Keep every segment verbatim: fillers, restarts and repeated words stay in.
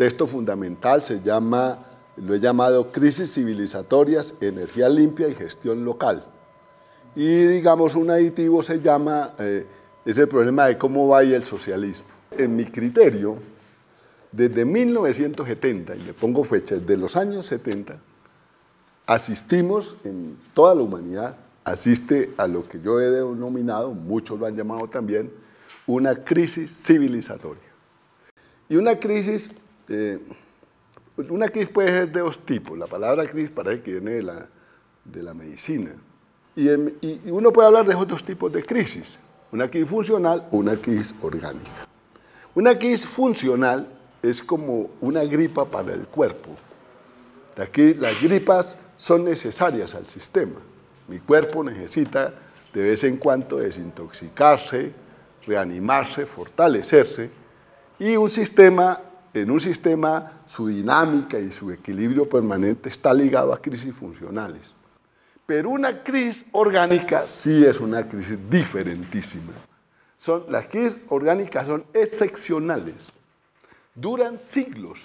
texto fundamental se llama, lo he llamado Crisis Civilizatorias, Energía Limpia y Gestión Local. Y digamos un aditivo se llama, eh, es el problema de cómo va ahí el socialismo. En mi criterio, desde mil novecientos setenta, y le pongo fecha, desde los años setenta, asistimos en toda la humanidad, asiste a lo que yo he denominado, muchos lo han llamado también, una crisis civilizatoria. Y una crisis, eh, una crisis puede ser de dos tipos. La palabra crisis parece que viene de la, de la medicina. Y, en, y uno puede hablar de esos dos tipos de crisis, una crisis funcional o una crisis orgánica. Una crisis funcional es como una gripa para el cuerpo. Aquí las gripas son necesarias al sistema. Mi cuerpo necesita de vez en cuando desintoxicarse, reanimarse, fortalecerse, y un sistema, en un sistema su dinámica y su equilibrio permanente está ligado a crisis funcionales. Pero una crisis orgánica sí es una crisis diferentísima. Son, las crisis orgánicas son excepcionales, duran siglos.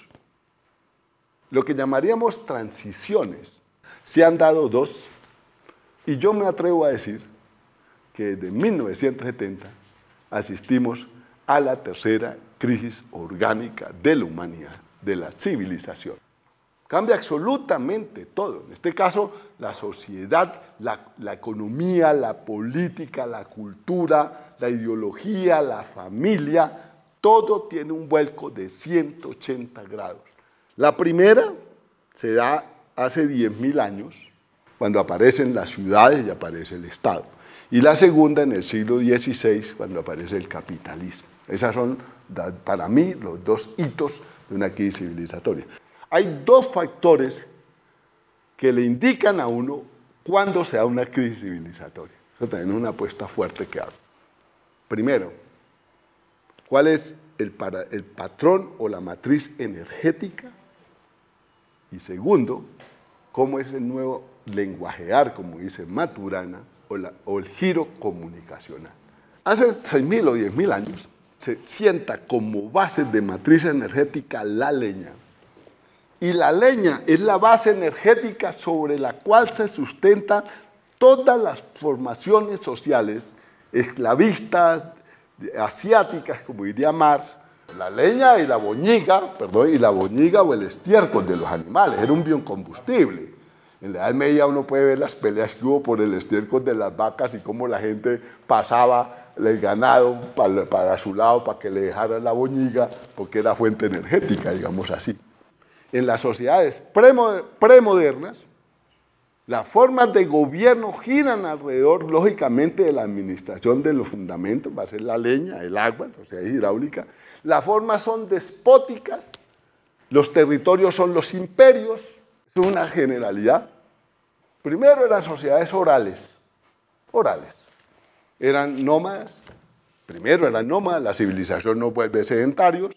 Lo que llamaríamos transiciones. Se han dado dos, y yo me atrevo a decir que desde mil novecientos setenta asistimos a la tercera crisis orgánica de la humanidad, de la civilización. Cambia absolutamente todo. En este caso, la sociedad, la, la economía, la política, la cultura, la ideología, la familia, todo tiene un vuelco de ciento ochenta grados. La primera se da hace diez mil años, cuando aparecen las ciudades y aparece el Estado. Y la segunda en el siglo dieciséis, cuando aparece el capitalismo. Esos son, para mí, los dos hitos de una crisis civilizatoria. Hay dos factores que le indican a uno cuándo se da una crisis civilizatoria. Eso también es una apuesta fuerte que hago. Primero, ¿cuál es el, para, el patrón o la matriz energética? Y segundo, ¿cómo es el nuevo lenguajear, como dice Maturana, o, la, o el giro comunicacional? Hace seis mil o diez mil años se sienta como base de matriz energética la leña. Y la leña es la base energética sobre la cual se sustentan todas las formaciones sociales, esclavistas, asiáticas, como diría Marx. La leña y la boñiga, perdón, y la boñiga o el estiércol de los animales, era un biocombustible. En la Edad Media uno puede ver las peleas que hubo por el estiércol de las vacas y cómo la gente pasaba el ganado para, para su lado para que le dejara la boñiga, porque era fuente energética, digamos así. En las sociedades premodernas, las formas de gobierno giran alrededor, lógicamente, de la administración de los fundamentos, va a ser la leña, el agua, la sociedad hidráulica. Las formas son despóticas, los territorios son los imperios, es una generalidad. Primero eran sociedades orales, orales. Eran nómadas, primero eran nómadas, la civilización nos vuelve sedentarios.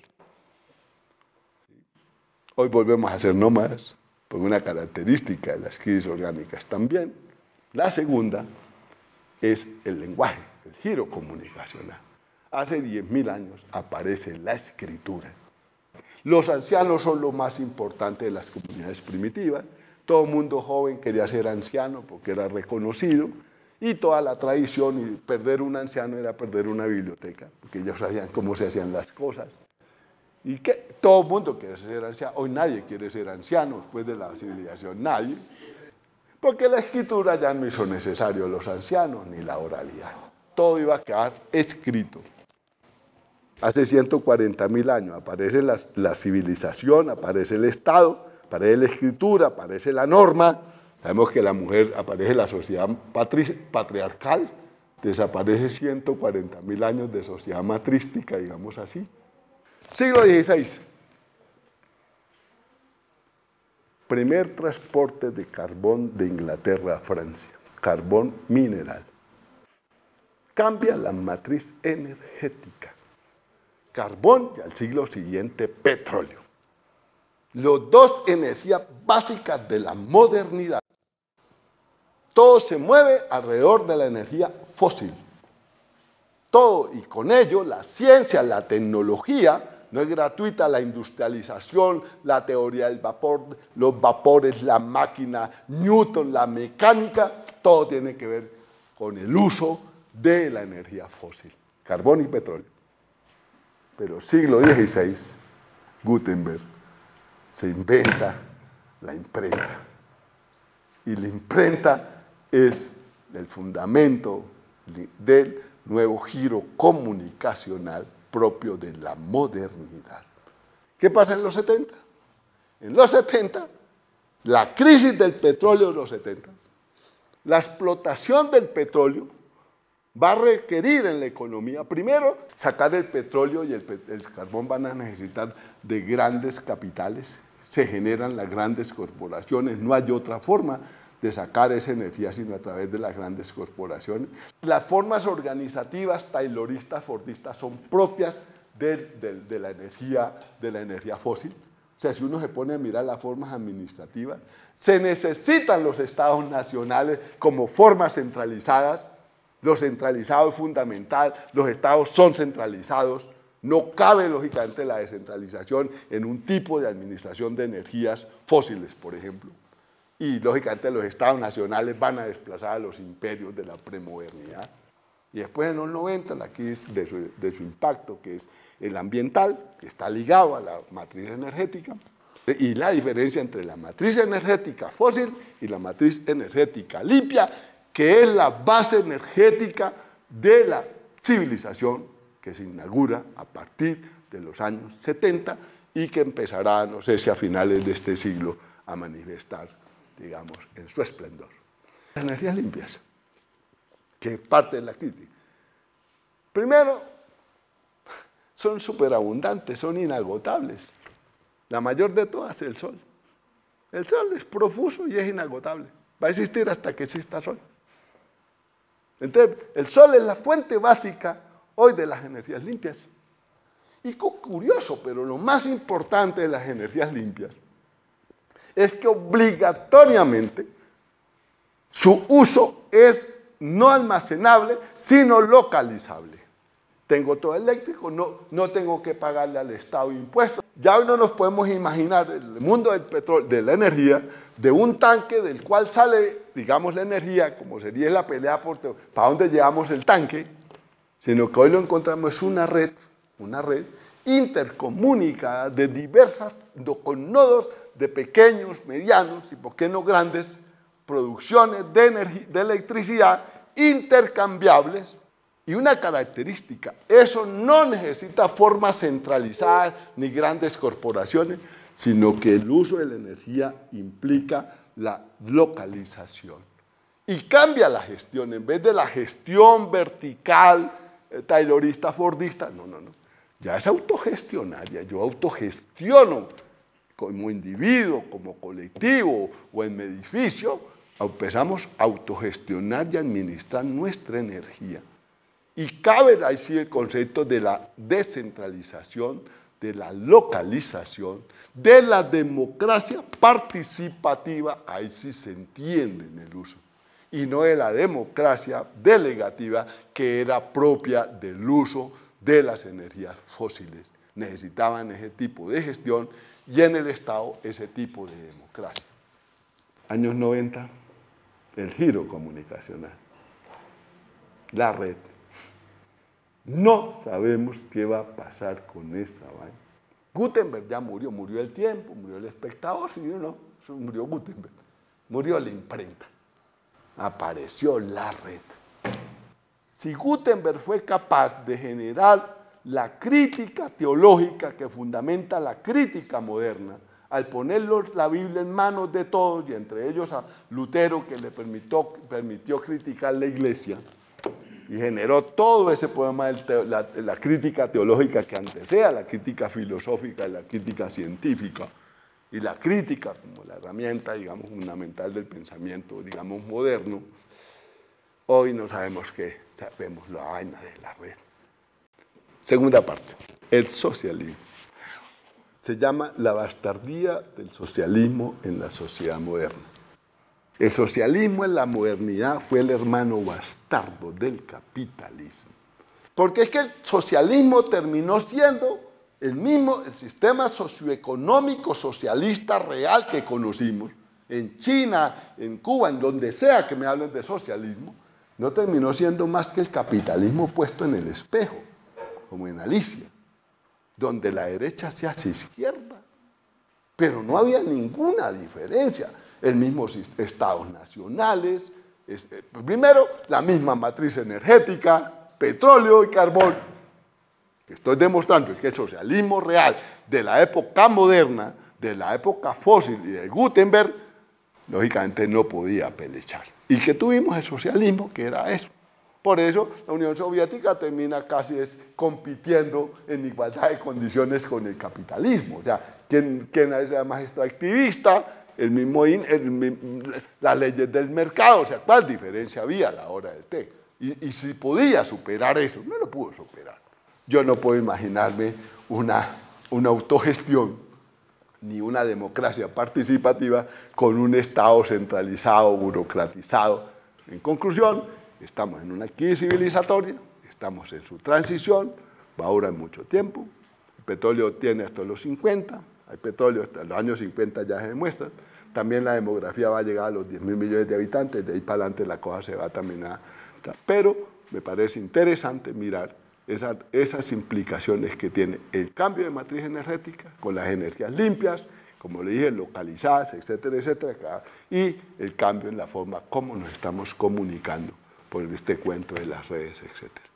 Hoy volvemos a ser nómadas, por una característica de las crisis orgánicas también. La segunda es el lenguaje, el giro comunicacional. Hace diez mil años aparece la escritura. Los ancianos son lo más importante de las comunidades primitivas. Todo mundo joven quería ser anciano porque era reconocido, y toda la tradición, y perder un anciano era perder una biblioteca, porque ellos sabían cómo se hacían las cosas. Y que todo el mundo quiere ser anciano. Hoy nadie quiere ser anciano después de la civilización, nadie. Porque la escritura ya no hizo necesario los ancianos ni la oralidad. Todo iba a quedar escrito. Hace ciento cuarenta mil años aparece la, la civilización, aparece el Estado, aparece la escritura, aparece la norma. Sabemos que la mujer, aparece la sociedad patri, patriarcal, desaparece ciento cuarenta mil años de sociedad matrística, digamos así. Siglo dieciséis. Primer transporte de carbón de Inglaterra a Francia, carbón mineral. Cambia la matriz energética. Carbón y al siglo siguiente petróleo. Los dos energías básicas de la modernidad. Todo se mueve alrededor de la energía fósil. Todo, y con ello la ciencia, la tecnología, no es gratuita la industrialización, la teoría del vapor, los vapores, la máquina, Newton, la mecánica, todo tiene que ver con el uso de la energía fósil, carbón y petróleo. Pero siglo dieciséis, Gutenberg se inventa la imprenta. Y la imprenta es el fundamento del nuevo giro comunicacional propio de la modernidad. ¿Qué pasa en los setenta? En los setenta, la crisis del petróleo de los setenta, la explotación del petróleo va a requerir en la economía, primero, sacar el petróleo y el, el carbón van a necesitar de grandes capitales, se generan las grandes corporaciones, no hay otra forma de sacar esa energía sino a través de las grandes corporaciones. Las formas organizativas tayloristas, fordistas son propias de, de, de, la energía, de la energía fósil. O sea, si uno se pone a mirar las formas administrativas, se necesitan los estados nacionales como formas centralizadas. Lo centralizado es fundamental, los estados son centralizados, no cabe lógicamente la descentralización en un tipo de administración de energías fósiles, por ejemplo. Y lógicamente los estados nacionales van a desplazar a los imperios de la premodernidad. Y después en los noventa, la crisis de su, de su impacto, que es el ambiental, que está ligado a la matriz energética, y la diferencia entre la matriz energética fósil y la matriz energética limpia, que es la base energética de la civilización que se inaugura a partir de los años setenta y que empezará, no sé si a finales de este siglo, a manifestar, digamos, en su esplendor. Las energías limpias, que es parte de la crítica. Primero, son superabundantes, son inagotables. La mayor de todas es el sol. El sol es profuso y es inagotable. Va a existir hasta que exista sol. Entonces, el sol es la fuente básica hoy de las energías limpias. Y curioso, pero lo más importante de las energías limpias es que obligatoriamente su uso es no almacenable, sino localizable. Tengo todo eléctrico, no, no tengo que pagarle al Estado impuestos. Ya hoy no nos podemos imaginar el mundo del petróleo, de la energía, de un tanque del cual sale, digamos, la energía, como sería la pelea por para dónde llevamos el tanque, sino que hoy lo encontramos es una red, una red intercomunicada de diversas, con nodos de pequeños, medianos y por qué no grandes producciones de, energía, de electricidad intercambiables. Y una característica, eso no necesita formas centralizadas ni grandes corporaciones, sino que el uso de la energía implica la localización. Y cambia la gestión, en vez de la gestión vertical, eh, taylorista, fordista, no, no, no, ya es autogestionaria, yo autogestiono como individuo, como colectivo o en mi edificio, empezamos a autogestionar y administrar nuestra energía. Y cabe ahí sí el concepto de la descentralización, de la localización, de la democracia participativa, ahí sí se entiende en el uso, y no de la democracia delegativa que era propia del uso de las energías fósiles. Necesitaban ese tipo de gestión y en el Estado ese tipo de democracia. Años noventa, el giro comunicacional, la red. No sabemos qué va a pasar con esa vaina. Gutenberg ya murió, murió el tiempo, murió el espectador, ¿sí o no? Murió Gutenberg, murió la imprenta, apareció la red. Si Gutenberg fue capaz de generar la crítica teológica que fundamenta la crítica moderna, al poner la Biblia en manos de todos, y entre ellos a Lutero, que le permitió, permitió criticar la iglesia, y generó todo ese poema de la, la crítica teológica que antecede, la crítica filosófica y la crítica científica, y la crítica como la herramienta, digamos, fundamental del pensamiento, digamos, moderno. Hoy no sabemos qué, sabemos la vaina de la red. Segunda parte, el socialismo. Se llama la bastardía del socialismo en la sociedad moderna. El socialismo en la modernidad fue el hermano bastardo del capitalismo. Porque es que el socialismo terminó siendo el mismo el sistema socioeconómico socialista real que conocimos, en China, en Cuba, en donde sea que me hablen de socialismo, no terminó siendo más que el capitalismo puesto en el espejo, como en Alicia, donde la derecha se hace izquierda, pero no había ninguna diferencia. El mismo estados nacionales, este, primero la misma matriz energética, petróleo y carbón. Estoy demostrando que el socialismo real de la época moderna, de la época fósil y de Gutenberg, lógicamente no podía pelechar. Y que tuvimos el socialismo, que era eso. Por eso la Unión Soviética termina casi es compitiendo en igualdad de condiciones con el capitalismo. O sea, ¿quién, quién era más extractivista? El mismo, el, las leyes del mercado. O sea, ¿cuál diferencia había a la hora del té? Y, y si podía superar eso, no lo pudo superar. Yo no puedo imaginarme una, una autogestión ni una democracia participativa con un Estado centralizado, burocratizado. En conclusión, estamos en una crisis civilizatoria, estamos en su transición, va a durar mucho tiempo. El petróleo tiene hasta los cincuenta, hay petróleo hasta los años cincuenta ya se demuestra. También la demografía va a llegar a los diez mil millones de habitantes, de ahí para adelante la cosa se va también a... Pero me parece interesante mirar esas, esas implicaciones que tiene el cambio de matriz energética con las energías limpias, como le dije, localizadas, etcétera, etcétera, y el cambio en la forma como nos estamos comunicando por este cuento de las redes, etcétera.